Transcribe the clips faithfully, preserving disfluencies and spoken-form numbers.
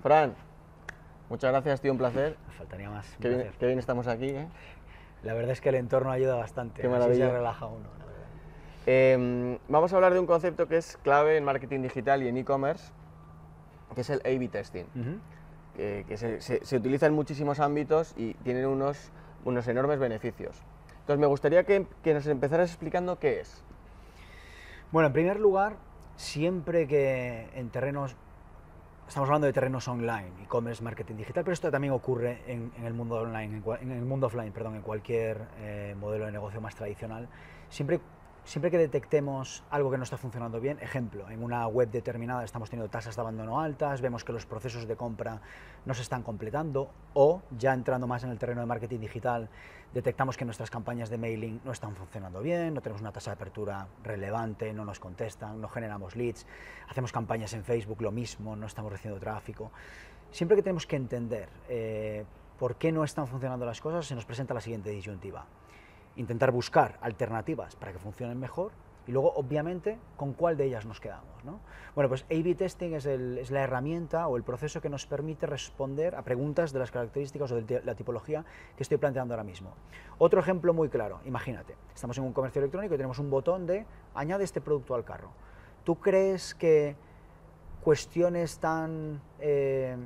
Fran, muchas gracias, tío, un placer. Me faltaría más. Qué bien, qué bien estamos aquí, ¿eh? La verdad es que el entorno ayuda bastante. Qué maravilla. Así se relaja uno. Eh, vamos a hablar de un concepto que es clave en marketing digital y en e-commerce, que es el A B testing, Uh-huh. que, que se, se, se utiliza en muchísimos ámbitos y tienen unos, unos enormes beneficios. Entonces me gustaría que, que nos empezaras explicando qué es. Bueno, en primer lugar, siempre que en terrenos, estamos hablando de terrenos online, e-commerce, marketing digital, pero esto también ocurre en, en el mundo online, en, cual, en el mundo offline, perdón, en cualquier eh, modelo de negocio más tradicional, siempre Siempre que detectemos algo que no está funcionando bien, ejemplo, en una web determinada estamos teniendo tasas de abandono altas, vemos que los procesos de compra no se están completando, o ya entrando más en el terreno de marketing digital, detectamos que nuestras campañas de mailing no están funcionando bien, no tenemos una tasa de apertura relevante, no nos contestan, no generamos leads, hacemos campañas en Facebook, lo mismo, no estamos recibiendo tráfico. Siempre que tenemos que entender eh, por qué no están funcionando las cosas, se nos presenta la siguiente disyuntiva. Intentar buscar alternativas para que funcionen mejor y luego, obviamente, con cuál de ellas nos quedamos, ¿no? Bueno, pues A B testing es, el, es la herramienta o el proceso que nos permite responder a preguntas de las características o de la tipología que estoy planteando ahora mismo. Otro ejemplo muy claro, imagínate, estamos en un comercio electrónico y tenemos un botón de añade este producto al carro. ¿Tú crees que cuestiones tan, eh,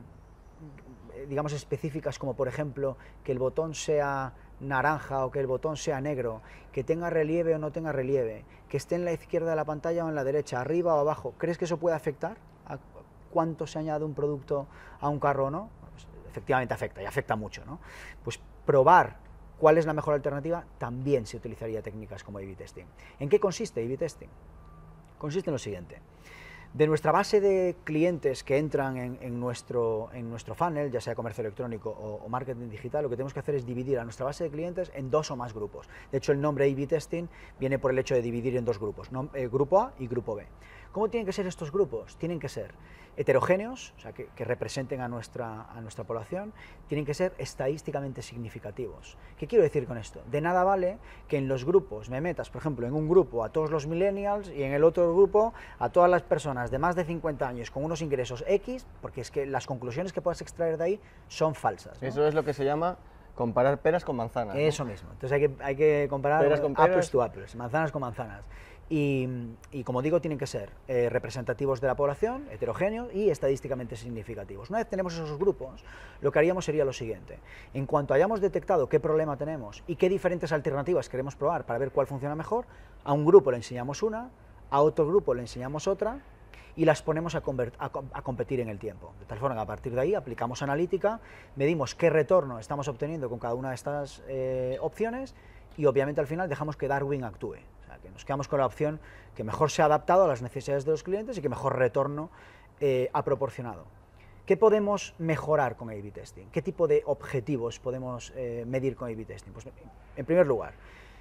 digamos, específicas como, por ejemplo, que el botón sea naranja o que el botón sea negro, que tenga relieve o no tenga relieve, que esté en la izquierda de la pantalla o en la derecha, arriba o abajo, ¿crees que eso puede afectar a cuánto se añade un producto a un carro o no? Pues efectivamente afecta, y afecta mucho, ¿no? Pues probar cuál es la mejor alternativa también se utilizaría técnicas como A B testing. ¿En qué consiste A B testing? Consiste en lo siguiente. De nuestra base de clientes que entran en, en, nuestro, en nuestro funnel, ya sea comercio electrónico o, o marketing digital, lo que tenemos que hacer es dividir a nuestra base de clientes en dos o más grupos. De hecho, el nombre A B testing viene por el hecho de dividir en dos grupos, ¿no? eh, grupo A y grupo B. ¿Cómo tienen que ser estos grupos? Tienen que ser heterogéneos, o sea, que, que representen a nuestra, a nuestra población, tienen que ser estadísticamente significativos. ¿Qué quiero decir con esto? De nada vale que en los grupos me metas, por ejemplo, en un grupo a todos los millennials y en el otro grupo a todas las personas de más de cincuenta años con unos ingresos X, porque es que las conclusiones que puedas extraer de ahí son falsas, ¿no? Eso es lo que se llama comparar peras con manzanas, ¿no? Eso mismo. Entonces hay que, hay que comparar peras con peras. apples to apples, manzanas con manzanas. Y, y como digo, tienen que ser eh, representativos de la población, heterogéneos y estadísticamente significativos. Una vez tenemos esos grupos, lo que haríamos sería lo siguiente. En cuanto hayamos detectado qué problema tenemos y qué diferentes alternativas queremos probar para ver cuál funciona mejor, a un grupo le enseñamos una, a otro grupo le enseñamos otra y las ponemos a, a, a competir en el tiempo. De tal forma que a partir de ahí aplicamos analítica, medimos qué retorno estamos obteniendo con cada una de estas eh, opciones y obviamente al final dejamos que Darwin actúe. Que nos quedamos con la opción que mejor se ha adaptado a las necesidades de los clientes y que mejor retorno eh, ha proporcionado. ¿Qué podemos mejorar con A B testing? ¿Qué tipo de objetivos podemos eh, medir con A B testing? Pues, en primer lugar,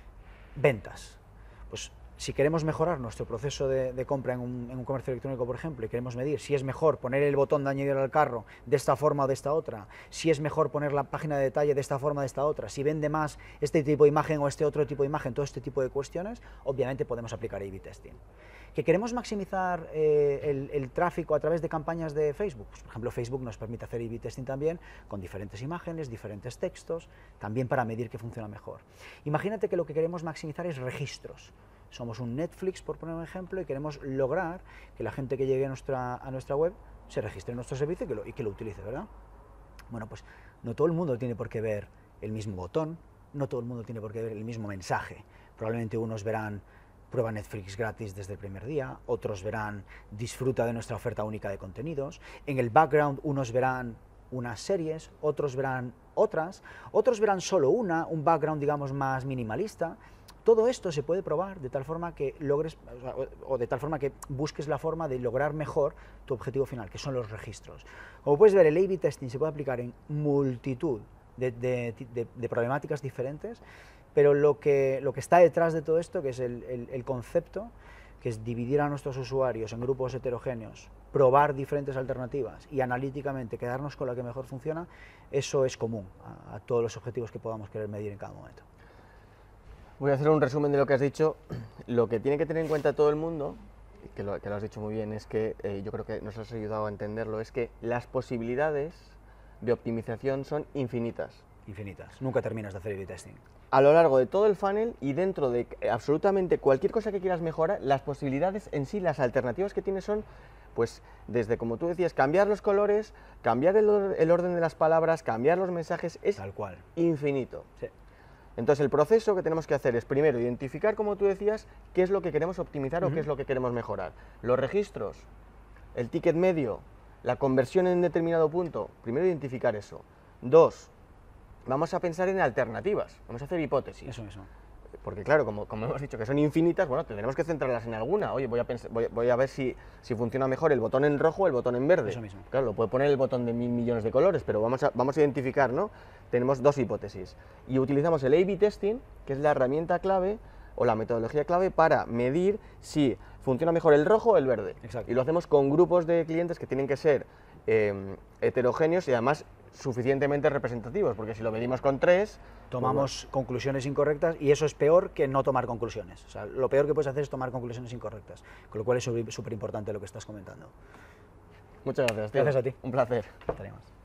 ventas. Pues si queremos mejorar nuestro proceso de, de compra en un, en un comercio electrónico, por ejemplo, y queremos medir si es mejor poner el botón de añadir al carro de esta forma o de esta otra, si es mejor poner la página de detalle de esta forma o de esta otra, si vende más este tipo de imagen o este otro tipo de imagen, todo este tipo de cuestiones, obviamente podemos aplicar A B testing. ¿Que queremos maximizar eh, el, el tráfico a través de campañas de Facebook? Pues, por ejemplo, Facebook nos permite hacer A B testing también con diferentes imágenes, diferentes textos, también para medir que funciona mejor. Imagínate que lo que queremos maximizar es registros. Somos un Netflix, por poner un ejemplo, y queremos lograr que la gente que llegue a nuestra, a nuestra web se registre en nuestro servicio y que, lo, y que lo utilice, ¿verdad? Bueno, pues no todo el mundo tiene por qué ver el mismo botón, no todo el mundo tiene por qué ver el mismo mensaje. Probablemente unos verán prueba Netflix gratis desde el primer día, otros verán disfruta de nuestra oferta única de contenidos, en el background unos verán unas series, otros verán otras, otros verán solo una, un background digamos más minimalista. Todo esto se puede probar de tal forma que logres, o de tal forma que busques la forma de lograr mejor tu objetivo final, que son los registros. Como puedes ver, el A B testing se puede aplicar en multitud de, de, de, de problemáticas diferentes, pero lo que, lo que está detrás de todo esto, que es el, el, el concepto, que es dividir a nuestros usuarios en grupos heterogéneos, probar diferentes alternativas y analíticamente quedarnos con la que mejor funciona, eso es común a, a todos los objetivos que podamos querer medir en cada momento. Voy a hacer un resumen de lo que has dicho. Lo que tiene que tener en cuenta todo el mundo que lo, que lo has dicho muy bien, es que eh, yo creo que nos has ayudado a entenderlo, es que las posibilidades de optimización son infinitas. Infinitas. Nunca terminas de hacer A B testing. A lo largo de todo el funnel y dentro de absolutamente cualquier cosa que quieras mejorar, las posibilidades en sí, las alternativas que tienes son, pues, desde, como tú decías, cambiar los colores, cambiar el, or el orden de las palabras, cambiar los mensajes, es Tal cual. infinito. Sí. Entonces, el proceso que tenemos que hacer es, primero, identificar, como tú decías, qué es lo que queremos optimizar Uh-huh. o qué es lo que queremos mejorar. Los registros, el ticket medio, la conversión en determinado punto, primero identificar eso. Dos, vamos a pensar en alternativas, vamos a hacer hipótesis. Eso mismo. Porque claro, como, como hemos dicho que son infinitas, bueno, tendremos que centrarlas en alguna. Oye, voy a, pensar, voy, voy a ver si, si funciona mejor el botón en rojo o el botón en verde. Eso mismo. Claro, lo puede poner el botón de mil millones de colores, pero vamos a, vamos a identificar, ¿no? Tenemos dos hipótesis. Y utilizamos el A B testing, que es la herramienta clave o la metodología clave para medir si funciona mejor el rojo o el verde. Exacto. Y lo hacemos con grupos de clientes que tienen que ser eh, heterogéneos y además suficientemente representativos, porque si lo medimos con tres... Tomamos pues bueno, conclusiones incorrectas y eso es peor que no tomar conclusiones. O sea, lo peor que puedes hacer es tomar conclusiones incorrectas, con lo cual es súper importante lo que estás comentando. muchas gracias, tío. Gracias a ti. Un placer. Estaremos.